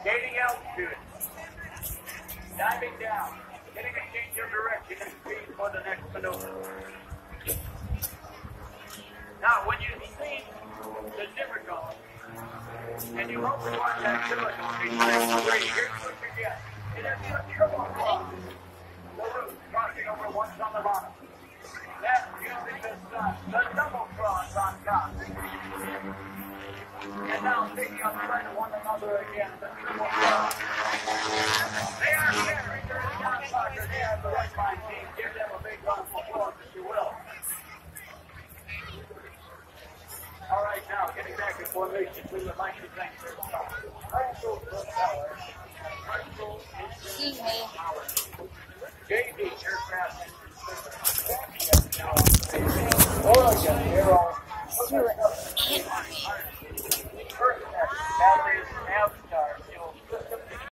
Gaining altitude. Diving down. Getting a change of direction and speed for the next maneuver. Now, when you see the dimmer going, and you hope to watch that silhouette on these three, here's what you get. It is a triple cross. The root crossing over once on the bottom. Then, using the double cross on top. And now taking on sight of one another again, the triple cross. They are sharing their down soccer. They have the right mind team. Give them a big round of applause, if you will. All right, now, getting back in formation, we would like to thank JD Aircraft Oregon Aero. Batteries have